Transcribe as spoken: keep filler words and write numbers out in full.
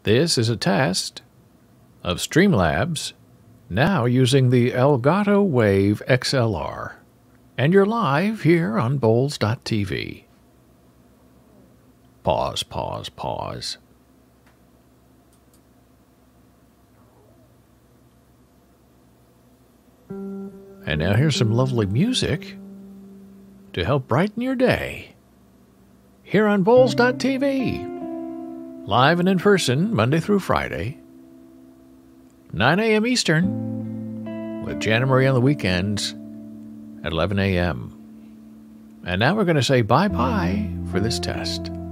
This is a test of Streamlabs, now using the Elgato Wave X L R. And you're live here on Bowls dot T V. Pause, pause, pause. And now here's some lovely music to help brighten your day. Here on Bowls dot T V. Live and in person, Monday through Friday, nine a m Eastern, with Jana Marie on the weekends at eleven a m And now we're going to say bye-bye for this test.